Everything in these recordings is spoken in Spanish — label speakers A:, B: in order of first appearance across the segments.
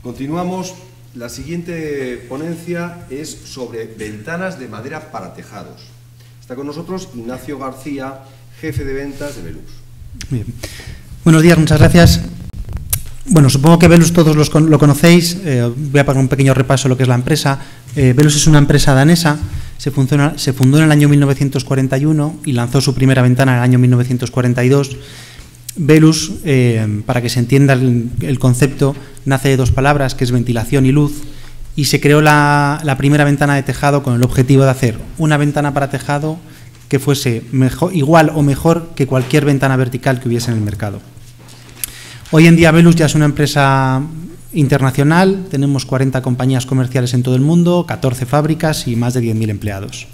A: Continuamos. La siguiente ponencia es sobre ventanas de madera para tejados. Está con nosotros Ignacio García, jefe de ventas de Velux.
B: Bien. Buenos días, muchas gracias. Bueno, supongo que Velux todos lo conocéis. Voy a pagar un pequeño repaso de lo que es la empresa. Velux es una empresa danesa. Se fundó en el año 1941 y lanzó su primera ventana en el año 1942. Velux, para que se entienda el concepto, nace de dos palabras, que es ventilación y luz, y se creó la primera ventana de tejado con el objetivo de hacer una ventana para tejado que fuese igual o mejor que cualquier ventana vertical que hubiese en el mercado. Hoy en día Velux ya es una empresa internacional, tenemos 40 compañías comerciales en todo el mundo, 14 fábricas y más de 10.000 empleados.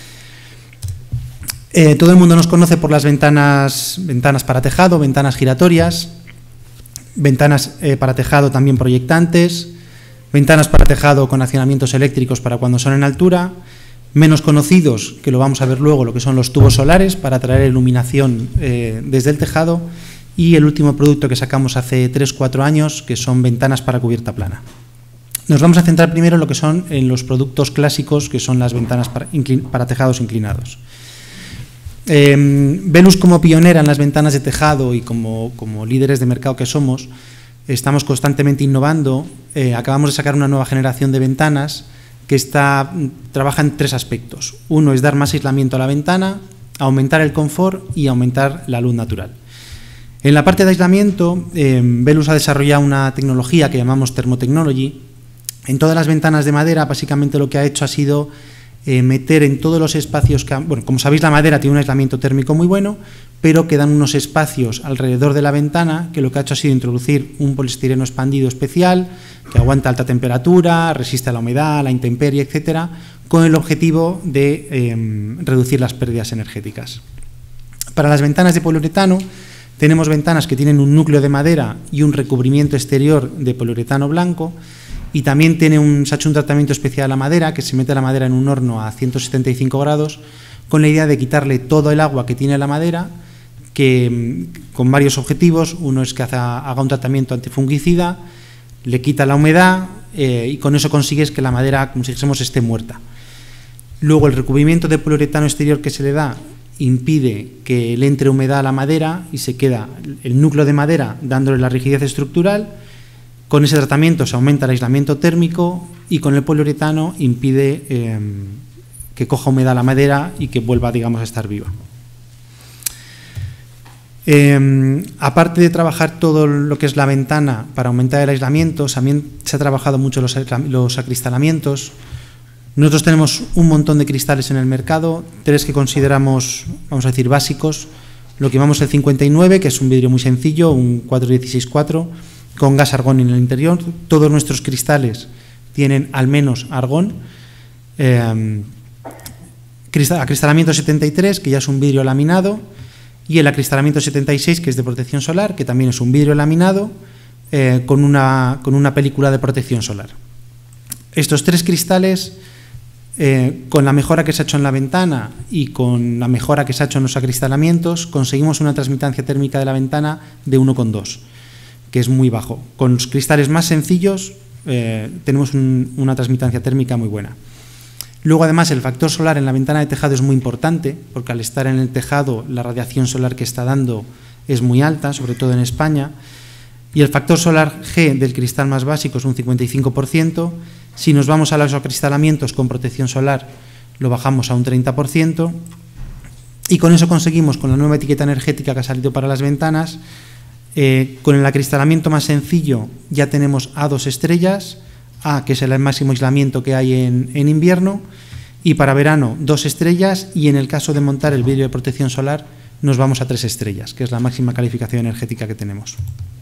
B: Todo el mundo nos conoce por las ventanas para tejado, ventanas giratorias, ventanas para tejado también proyectantes, ventanas para tejado con accionamientos eléctricos para cuando son en altura, menos conocidos, que lo vamos a ver luego, lo que son los tubos solares para traer iluminación desde el tejado, y el último producto que sacamos hace 3-4 años, que son ventanas para cubierta plana. Nos vamos a centrar primero en lo que son en los productos clásicos, que son las ventanas para tejados inclinados. Velux, como pionera en las ventanas de tejado y como líderes de mercado que somos, estamos constantemente innovando. Acabamos de sacar una nueva generación de ventanas que trabaja en 3 aspectos. Uno es dar más aislamiento a la ventana, aumentar el confort y aumentar la luz natural. En la parte de aislamiento, Velux ha desarrollado una tecnología que llamamos Thermotechnology. En todas las ventanas de madera, básicamente lo que ha hecho ha sido meter en todos los espacios, bueno, como sabéis, la madera tiene un aislamiento térmico muy bueno, pero quedan unos espacios alrededor de la ventana que lo que ha hecho ha sido introducir un poliestireno expandido especial que aguanta alta temperatura, resiste a la humedad, a la intemperie, etcétera, con el objetivo de reducir las pérdidas energéticas. Para las ventanas de poliuretano, tenemos ventanas que tienen un núcleo de madera y un recubrimiento exterior de poliuretano blanco. Y también se ha hecho un tratamiento especial a la madera, que se mete la madera en un horno a 175 grados, con la idea de quitarle todo el agua que tiene la madera, con varios objetivos. Uno es que haga un tratamiento antifungicida, le quita la humedad y con eso consigues que la madera, como si dijésemos, esté muerta. Luego el recubrimiento de poliuretano exterior que se le da impide que le entre humedad a la madera y se queda el núcleo de madera dándole la rigidez estructural. Con ese tratamiento se aumenta el aislamiento térmico y con el poliuretano impide que coja humedad la madera y que vuelva, digamos, a estar viva. Aparte de trabajar todo lo que es la ventana para aumentar el aislamiento, también se ha trabajado mucho los acristalamientos. Nosotros tenemos un montón de cristales en el mercado, 3 que consideramos, vamos a decir, básicos. Lo que llamamos el 59, que es un vidrio muy sencillo, un 416-4, con gas argón en el interior. Todos nuestros cristales tienen al menos argón. Acristalamiento 73, que ya es un vidrio laminado, y el acristalamiento 76, que es de protección solar, que también es un vidrio laminado con una película de protección solar. Estos 3 cristales, con la mejora que se ha hecho en la ventana y con la mejora que se ha hecho en los acristalamientos, conseguimos una transmitancia térmica de la ventana de 1,2. que es muy bajo. Con los cristales más sencillos tenemos una transmitancia térmica muy buena. Luego, además, el factor solar en la ventana de tejado es muy importante, porque al estar en el tejado la radiación solar que está dando es muy alta, sobre todo en España, y el factor solar G del cristal más básico es un 55%. Si nos vamos a los acristalamientos con protección solar, lo bajamos a un 30%, y con eso conseguimos, con la nueva etiqueta energética que ha salido para las ventanas, con el acristalamiento más sencillo ya tenemos A2 estrellas, A, que es el máximo aislamiento que hay en invierno, y para verano 2 estrellas, y en el caso de montar el vidrio de protección solar nos vamos a 3 estrellas, que es la máxima calificación energética que tenemos.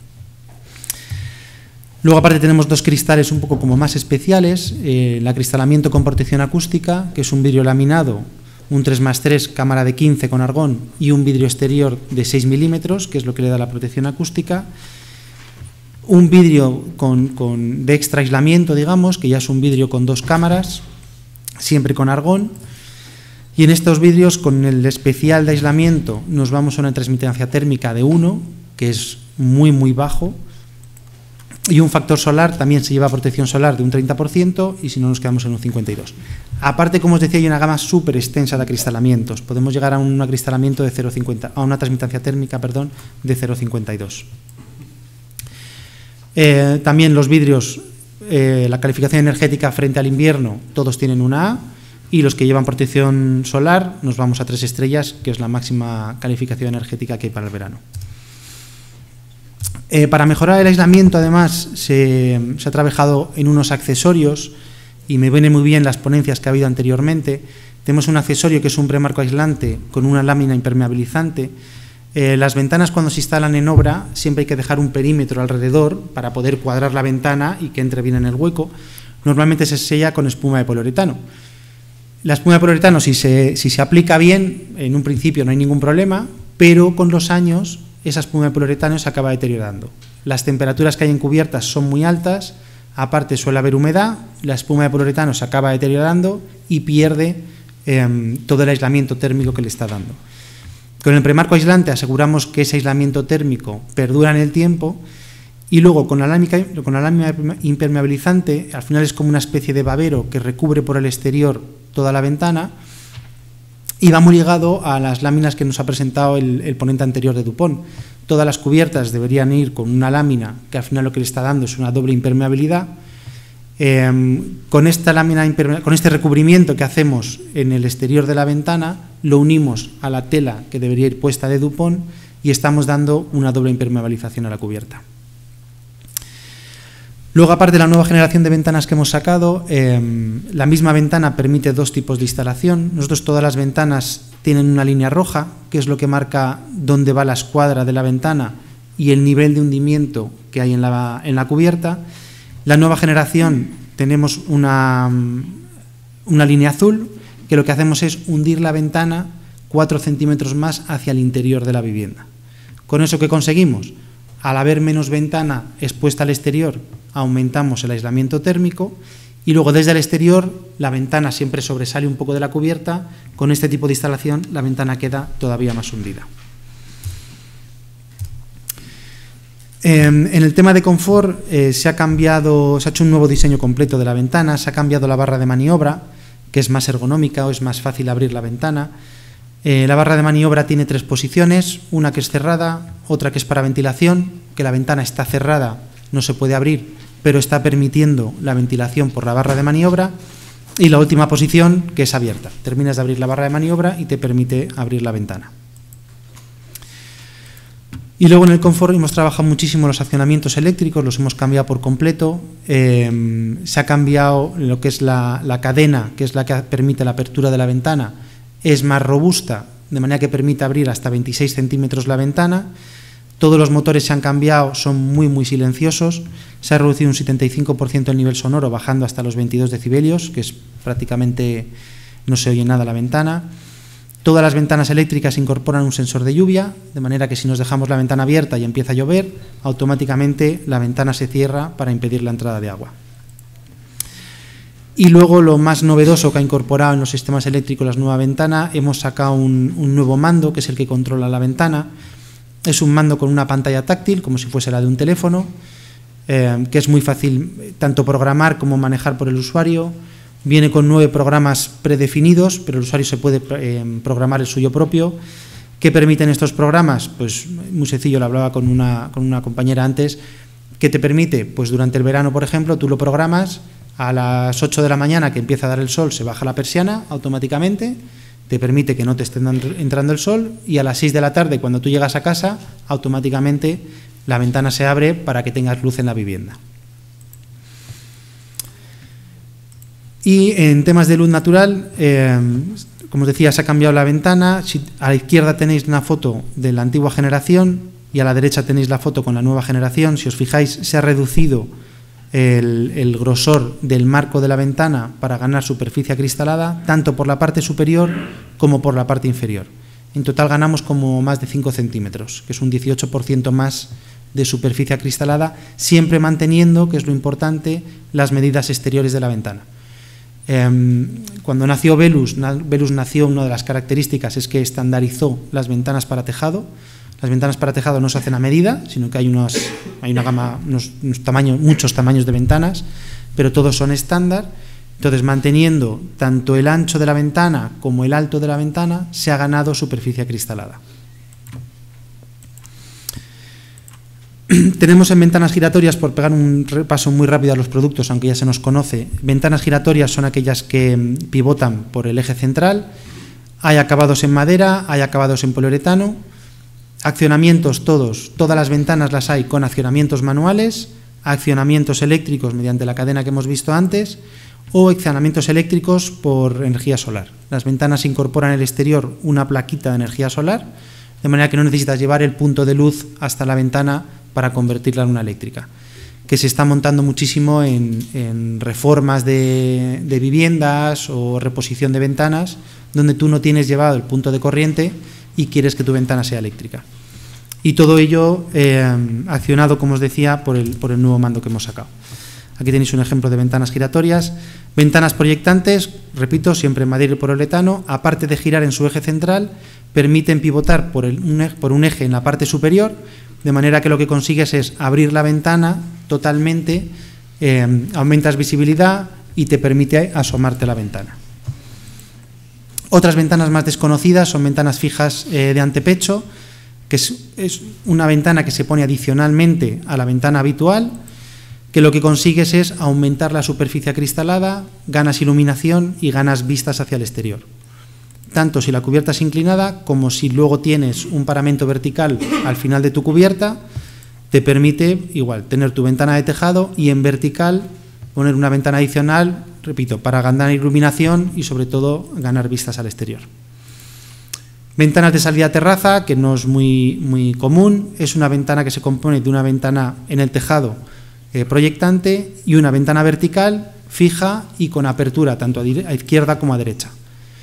B: Luego, aparte, tenemos 2 cristales un poco como más especiales, el acristalamiento con protección acústica, que es un vidrio laminado, un 3+3, cámara de 15 con argón, y un vidrio exterior de 6 milímetros, que es lo que le da la protección acústica. Un vidrio de extra aislamiento, digamos, que ya es un vidrio con 2 cámaras, siempre con argón. Y en estos vidrios, con el especial de aislamiento, nos vamos a una transmitancia térmica de 1, que es muy, muy bajo. Y un factor solar también se lleva protección solar de un 30% y si no nos quedamos en un 52%. Aparte, como os decía, hay una gama súper extensa de acristalamientos. Podemos llegar a un acristalamiento de 0,50, a una transmitancia térmica, perdón, de 0,52. También los vidrios, la calificación energética frente al invierno, todos tienen una A, y los que llevan protección solar nos vamos a 3 estrellas, que es la máxima calificación energética que hay para el verano. Para mejorar el aislamiento, además, se ha trabajado en unos accesorios y me vienen muy bien las ponencias que ha habido anteriormente. Tenemos un accesorio que es un premarco aislante con una lámina impermeabilizante. Las ventanas, cuando se instalan en obra, siempre hay que dejar un perímetro alrededor para poder cuadrar la ventana y que entre bien en el hueco. Normalmente se sella con espuma de poliuretano. La espuma de poliuretano, si se aplica bien, en un principio no hay ningún problema, pero con los años esa espuma de poliuretano se acaba deteriorando. Las temperaturas que hay en cubiertas son muy altas, aparte suele haber humedad, la espuma de poliuretano se acaba deteriorando y pierde todo el aislamiento térmico que le está dando. Con el premarco aislante aseguramos que ese aislamiento térmico perdura en el tiempo y luego con la lámina impermeabilizante, al final es como una especie de babero que recubre por el exterior toda la ventana y va muy ligado a las láminas que nos ha presentado el ponente anterior de Dupont. Todas las cubiertas deberían ir con una lámina que al final lo que le está dando es una doble impermeabilidad. Con esta lámina con este recubrimiento que hacemos en el exterior de la ventana, lo unimos a la tela que debería ir puesta de Dupont y estamos dando una doble impermeabilización a la cubierta. Luego, aparte de la nueva generación de ventanas que hemos sacado, la misma ventana permite 2 tipos de instalación. Nosotros todas las ventanas tienen una línea roja, que es lo que marca dónde va la escuadra de la ventana y el nivel de hundimiento que hay en la cubierta. La nueva generación tenemos una línea azul, que lo que hacemos es hundir la ventana 4 centímetros más hacia el interior de la vivienda. ¿Con eso qué conseguimos? Al haber menos ventana expuesta al exterior, aumentamos el aislamiento térmico y luego desde el exterior la ventana siempre sobresale un poco de la cubierta. Con este tipo de instalación la ventana queda todavía más hundida. En el tema de confort se ha hecho un nuevo diseño completo de la ventana, se ha cambiado la barra de maniobra, que es más ergonómica o es más fácil abrir la ventana. La barra de maniobra tiene 3 posiciones, una que es cerrada, otra que es para ventilación, que la ventana está cerrada, no se puede abrir, pero está permitiendo la ventilación por la barra de maniobra, y la última posición, que es abierta. Terminas de abrir la barra de maniobra y te permite abrir la ventana. Y luego en el confort hemos trabajado muchísimo los accionamientos eléctricos, los hemos cambiado por completo. Se ha cambiado lo que es la cadena, que es la que permite la apertura de la ventana, es más robusta, de manera que permite abrir hasta 26 centímetros la ventana. Todos los motores se han cambiado, son muy silenciosos. Se ha reducido un 75% el nivel sonoro, bajando hasta los 22 decibelios, que es prácticamente no se oye nada la ventana. Todas las ventanas eléctricas incorporan un sensor de lluvia, de manera que si nos dejamos la ventana abierta y empieza a llover, automáticamente la ventana se cierra para impedir la entrada de agua. Y luego lo más novedoso que ha incorporado en los sistemas eléctricos la nueva ventana, hemos sacado un nuevo mando, que es el que controla la ventana. Es un mando con una pantalla táctil, como si fuese la de un teléfono, que es muy fácil tanto programar como manejar por el usuario. Viene con 9 programas predefinidos, pero el usuario se puede programar el suyo propio. ¿Qué permiten estos programas? Pues muy sencillo, lo hablaba con una compañera antes. ¿Qué te permite? Pues durante el verano, por ejemplo, tú lo programas, a las 8 de la mañana que empieza a dar el sol se baja la persiana automáticamente, te permite que no te esté entrando el sol, y a las 6 de la tarde, cuando tú llegas a casa, automáticamente la ventana se abre para que tengas luz en la vivienda. Y en temas de luz natural, como os decía, se ha cambiado la ventana. A la izquierda tenéis una foto de la antigua generación y a la derecha tenéis la foto con la nueva generación. Si os fijáis, se ha reducido el grosor del marco de la ventana para ganar superficie acristalada, tanto por la parte superior como por la parte inferior. En total ganamos como más de 5 centímetros, que es un 18% más de superficie acristalada, siempre manteniendo, que es lo importante, las medidas exteriores de la ventana. Cuando nació Velus nació, una de las características es que estandarizó las ventanas para tejado. Las ventanas para tejado no se hacen a medida, sino que hay una gama, muchos tamaños de ventanas, pero todos son estándar. Entonces, manteniendo tanto el ancho de la ventana como el alto de la ventana, se ha ganado superficie acristalada. Tenemos en ventanas giratorias, por pegar un repaso muy rápido a los productos, aunque ya se nos conoce, ventanas giratorias son aquellas que pivotan por el eje central, hay acabados en madera, hay acabados en poliuretano, accionamientos todas las ventanas las hay con accionamientos manuales, accionamientos eléctricos mediante la cadena que hemos visto antes, o accionamientos eléctricos por energía solar. Las ventanas incorporan en el exterior una plaquita de energía solar, de manera que no necesitas llevar el punto de luz hasta la ventana para convertirla en una eléctrica, que se está montando muchísimo en reformas de viviendas o reposición de ventanas, donde tú no tienes llevado el punto de corriente y quieres que tu ventana sea eléctrica. Y todo ello accionado, como os decía, por el nuevo mando que hemos sacado. Aquí tenéis un ejemplo de ventanas giratorias. Ventanas proyectantes, repito, siempre en madera y poliuretano, aparte de girar en su eje central, permiten pivotar por un eje en la parte superior, de manera que lo que consigues es abrir la ventana totalmente, aumentas visibilidad y te permite asomarte a la ventana. Otras ventanas más desconocidas son ventanas fijas de antepecho, que es una ventana que se pone adicionalmente a la ventana habitual, que lo que consigues es aumentar la superficie acristalada, ganas iluminación y ganas vistas hacia el exterior. Tanto si la cubierta es inclinada como si luego tienes un paramento vertical al final de tu cubierta, te permite igual tener tu ventana de tejado y en vertical poner una ventana adicional, repito, para ganar iluminación y sobre todo ganar vistas al exterior. Ventanas de salida a terraza, que no es muy común, es una ventana que se compone de una ventana en el tejado proyectante y una ventana vertical fija y con apertura tanto a izquierda como a derecha.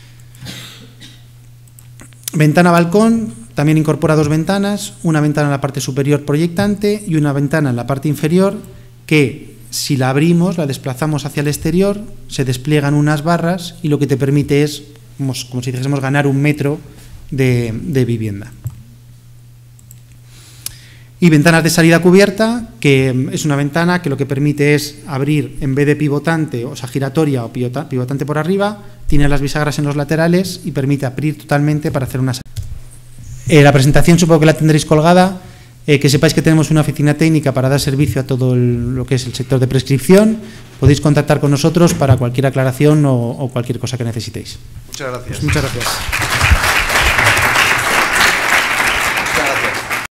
B: Ventana balcón también incorpora dos ventanas, una ventana en la parte superior proyectante y una ventana en la parte inferior que, si la abrimos, la desplazamos hacia el exterior, se despliegan unas barras y lo que te permite es, como si dijésemos, ganar 1 metro de vivienda. Y ventanas de salida cubierta, que es una ventana que lo que permite es abrir, en vez de pivotante, o sea, giratoria o pivotante por arriba, tiene las bisagras en los laterales y permite abrir totalmente para hacer una salida. La presentación supongo que la tendréis colgada, que sepáis que tenemos una oficina técnica para dar servicio a todo lo que es el sector de prescripción. Podéis contactar con nosotros para cualquier aclaración o cualquier cosa que necesitéis.
A: Muchas gracias.
B: Pues muchas gracias.